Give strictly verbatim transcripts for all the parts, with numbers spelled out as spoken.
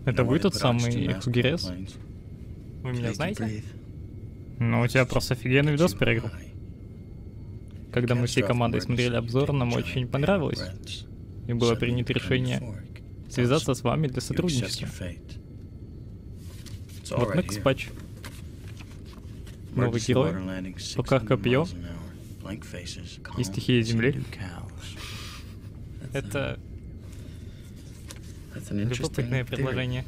Это вы тот самый Эксугерес? Вы меня знаете? Ну, у тебя просто офигенный видос про игру. Когда мы всей командой смотрели обзор, нам очень понравилось. И было принято решение связаться с вами для сотрудничества. Вот Некс Патч. Новый герой, в руках копье и стихия земли. Это любопытное предложение.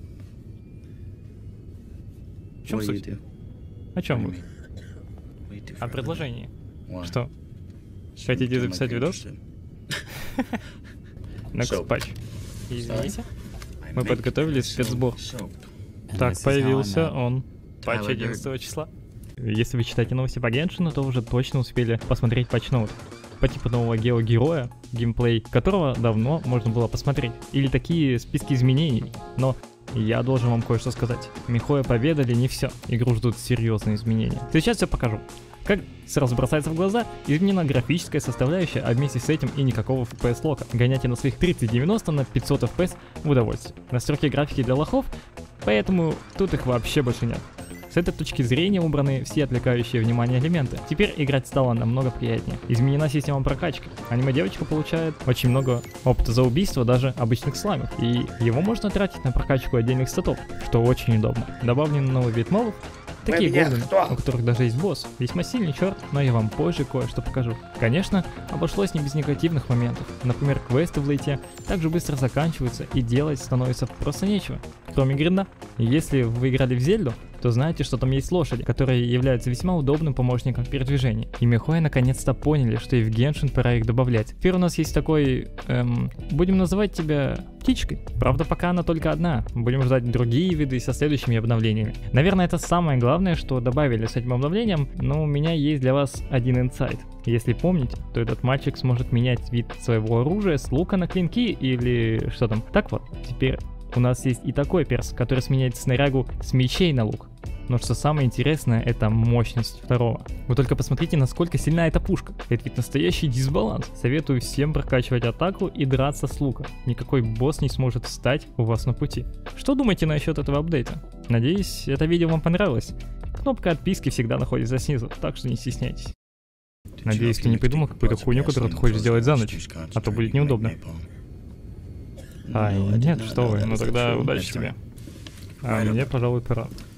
В чем суть? О чем вы? О предложении. Что? Хотите записать видос? Некс Патч. Извините. Мы подготовили спецсбор. Так, появился он. Патч одиннадцатого числа. Если вы читаете новости по Геншину, то уже точно успели посмотреть патч-ноут по типу нового гео-героя, геймплей которого давно можно было посмотреть. Или такие списки изменений. Но я должен вам кое-что сказать. Михоя поведали не все. Игру ждут серьезные изменения. Сейчас все покажу. Как сразу бросается в глаза, изменена графическая составляющая, а вместе с этим и никакого эф пи эс-лока. Гоняйте на своих тридцать девяносто на пятьсот эф пи эс в удовольствие. Настройки графики для лохов, поэтому тут их вообще больше нет. С этой точки зрения убраны все отвлекающие внимание элементы. Теперь играть стало намного приятнее. Изменена система прокачки. Аниме-девочка получает очень много опыта за убийство даже обычных слаймов. И его можно тратить на прокачку отдельных статов, что очень удобно. Добавлен новый вид мобов. Такие гоблины, у которых даже есть босс. Весьма сильный черт, но я вам позже кое-что покажу. Конечно, обошлось не без негативных моментов. Например, квесты в лейте также быстро заканчиваются и делать становится просто нечего, кроме гринда. Если вы играли в Зельду, то знаете, что там есть лошади, которые являются весьма удобным помощником в передвижении. И Михоя наконец-то поняли, что и в Геншин пора их добавлять. Теперь у нас есть такой, эм, будем называть тебя птичкой. Правда, пока она только одна. Будем ждать другие виды со следующими обновлениями. Наверное, это самое главное, что добавили с этим обновлением, но у меня есть для вас один инсайт. Если помните, то этот мальчик сможет менять вид своего оружия с лука на клинки или что там. Так вот, теперь у нас есть и такой перс, который сменяет снарягу с мечей на лук. Но что самое интересное, это мощность второго. Вы только посмотрите, насколько сильна эта пушка. Это ведь настоящий дисбаланс. Советую всем прокачивать атаку и драться с лука. Никакой босс не сможет встать у вас на пути. Что думаете насчет этого апдейта? Надеюсь, это видео вам понравилось. Кнопка отписки всегда находится снизу, так что не стесняйтесь. Надеюсь, ты не придумал какую-то хуйню, которую ты хочешь сделать за ночь, а то будет неудобно. Ай, нет, что вы, ну тогда удачи тебе. А мне, пожалуй, пора.